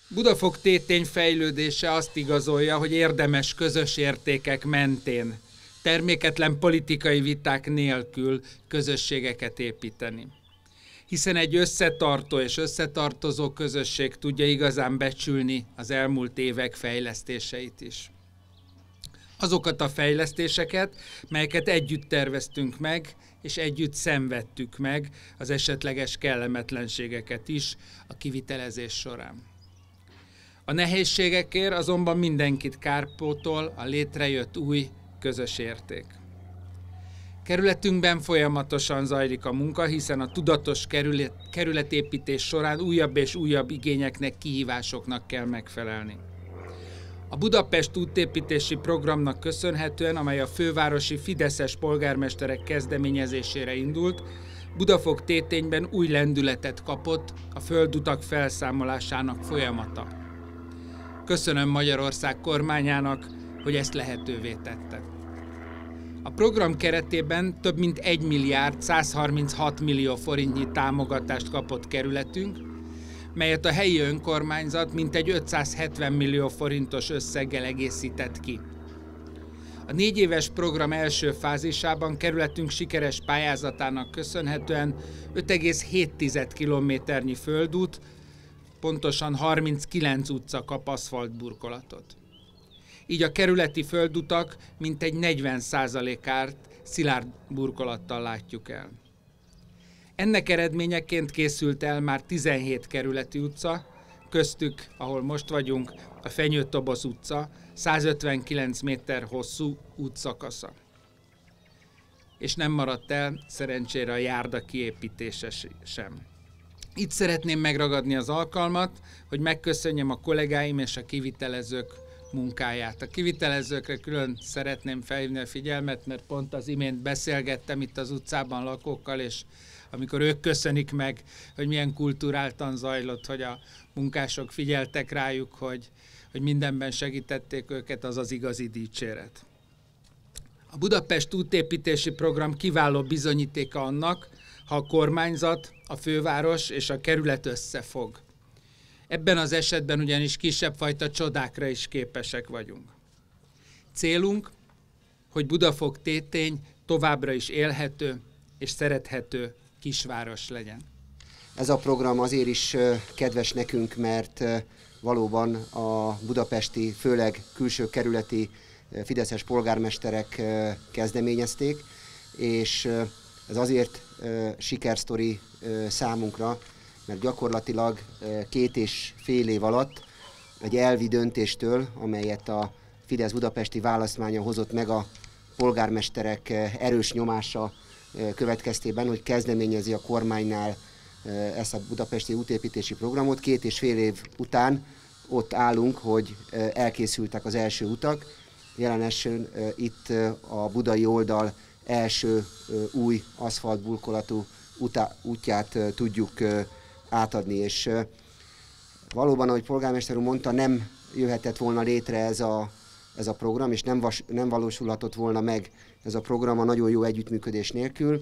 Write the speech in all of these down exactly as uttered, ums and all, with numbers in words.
Budafok-Tétény fejlődése azt igazolja, hogy érdemes közös értékek mentén, terméketlen politikai viták nélkül közösségeket építeni. Hiszen egy összetartó és összetartozó közösség tudja igazán becsülni az elmúlt évek fejlesztéseit is. Azokat a fejlesztéseket, melyeket együtt terveztünk meg, és együtt szenvedtük meg az esetleges kellemetlenségeket is a kivitelezés során. A nehézségekért azonban mindenkit kárpótol a létrejött új közös érték. Kerületünkben folyamatosan zajlik a munka, hiszen a tudatos kerület, kerületépítés során újabb és újabb igényeknek, kihívásoknak kell megfelelni. A Budapest útépítési programnak köszönhetően, amely a fővárosi fideszes polgármesterek kezdeményezésére indult, Budafok-Tétényben új lendületet kapott a földutak felszámolásának folyamata. Köszönöm Magyarország kormányának, hogy ezt lehetővé tette. A program keretében több mint egy milliárd százharminchat millió forintnyi támogatást kapott kerületünk, melyet a helyi önkormányzat mintegy ötszázhetven millió forintos összeggel egészített ki. A négy éves program első fázisában kerületünk sikeres pályázatának köszönhetően öt egész hét kilométernyi földút, pontosan harminckilenc utca kap aszfaltburkolatot. Így a kerületi földutak mintegy negyven százalékát szilárd burkolattal látjuk el. Ennek eredményeként készült el már tizenhét kerületi utca, köztük, ahol most vagyunk, a Fenyő-Toboz utca, százötvenkilenc méter hosszú útszakasza. És nem maradt el szerencsére a járda kiépítése sem. Itt szeretném megragadni az alkalmat, hogy megköszönjem a kollégáim és a kivitelezők munkáját. A kivitelezőkre külön szeretném felhívni a figyelmet, mert pont az imént beszélgettem itt az utcában lakókkal, és amikor ők köszönik meg, hogy milyen kulturáltan zajlott, hogy a munkások figyeltek rájuk, hogy, hogy mindenben segítették őket, az az igazi dicséret. A Budapest útépítési program kiváló bizonyítéka annak, ha a kormányzat, a főváros és a kerület összefog. Ebben az esetben ugyanis kisebb fajta csodákra is képesek vagyunk. Célunk, hogy Budafok-Tétény továbbra is élhető és szerethető kisváros legyen. Ez a program azért is kedves nekünk, mert valóban a budapesti, főleg külső kerületi fideszes polgármesterek kezdeményezték, és ez azért sikersztori számunkra, mert gyakorlatilag két és fél év alatt egy elvi döntéstől, amelyet a Fidesz budapesti választmánya hozott meg a polgármesterek erős nyomása következtében, hogy kezdeményezi a kormánynál ezt a budapesti útépítési programot. Két és fél év után ott állunk, hogy elkészültek az első utak. Jelenesen itt a budai oldal első új aszfaltburkolatú útját tudjuk átadni, és valóban, ahogy polgármester úr mondta, nem jöhetett volna létre ez a, ez a program, és nem, vas, nem valósulhatott volna meg ez a program a nagyon jó együttműködés nélkül.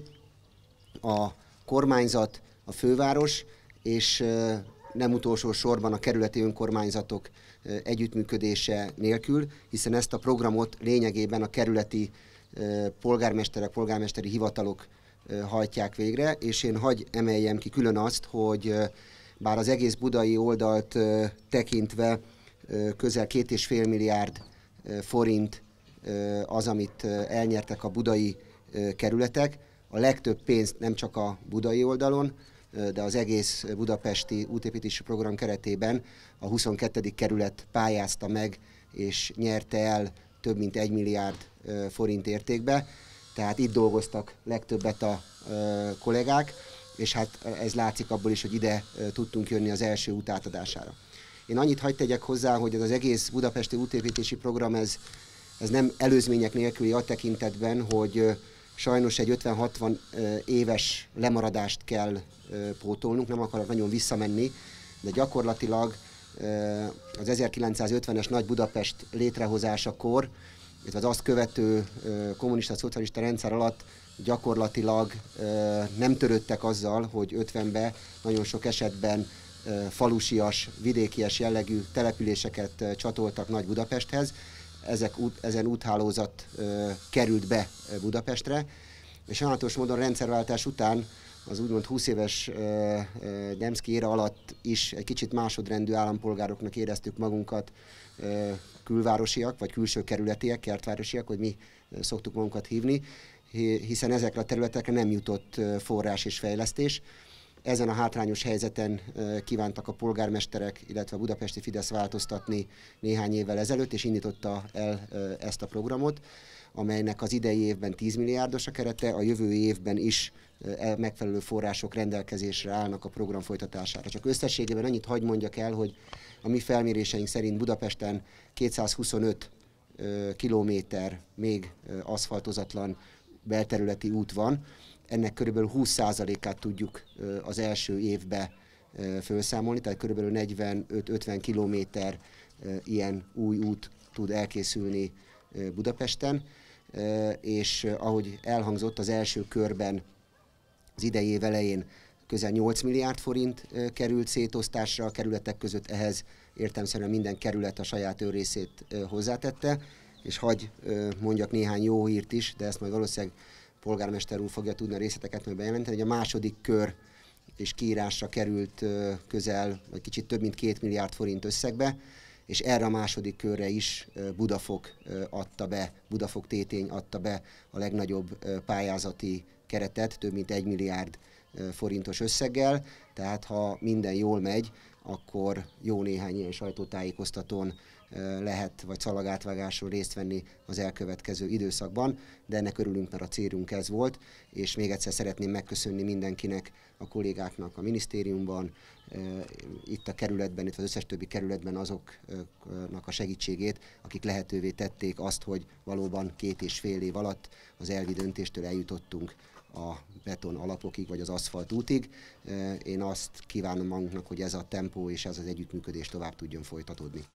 A kormányzat, a főváros, és nem utolsó sorban a kerületi önkormányzatok együttműködése nélkül, hiszen ezt a programot lényegében a kerületi polgármesterek, polgármesteri hivatalok hajtják végre, és én hagy emeljem ki külön azt, hogy bár az egész budai oldalt tekintve közel két és fél milliárd forint az, amit elnyertek a budai kerületek, a legtöbb pénzt nem csak a budai oldalon, de az egész budapesti útépítési program keretében a huszonkettedik kerület pályázta meg, és nyerte el több mint egy milliárd forint értékbe. Tehát itt dolgoztak legtöbbet a kollégák, és hát ez látszik abból is, hogy ide tudtunk jönni az első út átadására. Én annyit hadd tegyek hozzá, hogy ez az egész budapesti útépítési program, ez, ez nem előzmények nélküli a tekintetben, hogy sajnos egy ötven-hatvan éves lemaradást kell pótolnunk, nem akarok nagyon visszamenni, de gyakorlatilag az ezerkilencszázötvenes Nagy Budapest létrehozásakor, illetve az azt követő kommunista-szocialista rendszer alatt gyakorlatilag nem törődtek azzal, hogy ötvenben nagyon sok esetben falusias, vidékies jellegű településeket csatoltak Nagy Budapesthez. Ezek, ezen úthálózat került be Budapestre, és sajnálatos módon rendszerváltás után az úgymond húsz éves Demszky éra alatt is egy kicsit másodrendű állampolgároknak éreztük magunkat, külvárosiak, vagy külső kerületiek, kertvárosiak, hogy mi szoktuk magunkat hívni, hiszen ezekre a területekre nem jutott forrás és fejlesztés. Ezen a hátrányos helyzeten kívántak a polgármesterek, illetve a budapesti Fidesz változtatni néhány évvel ezelőtt, és indította el ezt a programot, amelynek az idei évben tíz milliárdos a kerete, a jövő évben is megfelelő források rendelkezésre állnak a program folytatására. Csak összességében annyit hagy mondjak el, hogy a mi felméréseink szerint Budapesten kétszázhuszonöt kilométer még aszfaltozatlan belterületi út van. Ennek körülbelül húsz százalékát tudjuk az első évbe felszámolni, tehát körülbelül negyvenöt-ötven kilométer ilyen új út tud elkészülni Budapesten, és ahogy elhangzott, az első körben az idei év elején közel nyolc milliárd forint került szétosztásra a kerületek között, ehhez értelemszerűen minden kerület a saját őrészét hozzátette, és hagy mondjak néhány jó hírt is, de ezt majd valószínűleg polgármester úr fogja tudni a részleteket majd bejelenteni, hogy a második kör és kiírásra került közel, vagy kicsit több mint két milliárd forint összegbe, és erre a második körre is Budafok adta be, Budafok Tétény adta be a legnagyobb pályázati keretet, több mint egy milliárd forintos összeggel, tehát ha minden jól megy, akkor jó néhány ilyen sajtótájékoztatón lehet, vagy szalagátvágásról részt venni az elkövetkező időszakban, de ennek örülünk, mert a célunk ez volt, és még egyszer szeretném megköszönni mindenkinek, a kollégáknak a minisztériumban, itt a kerületben, itt az összes többi kerületben azoknak a segítségét, akik lehetővé tették azt, hogy valóban két és fél év alatt az elvi döntéstől eljutottunk a beton alapokig, vagy az aszfalt útig. Én azt kívánom magunknak, hogy ez a tempó és ez az együttműködés tovább tudjon folytatódni.